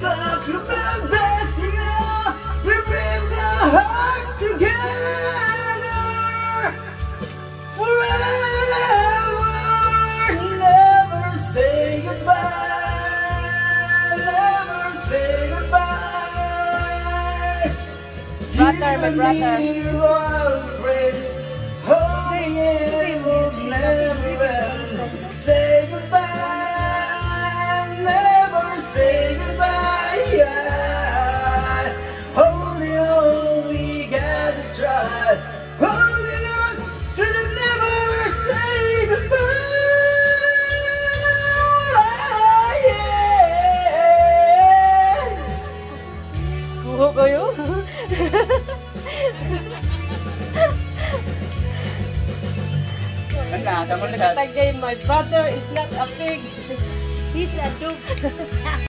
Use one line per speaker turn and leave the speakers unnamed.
talk about best love. We bring the heart together forever. Never say goodbye. Never say goodbye.
Brother, my brother.
You are friends. Holding hands, never say goodbye. Never say goodbye. Holding on, we gotta try. Holding on to the never say goodbye.
Kuho kayo?
Tagay,
my brother is not a pig. He's a dog.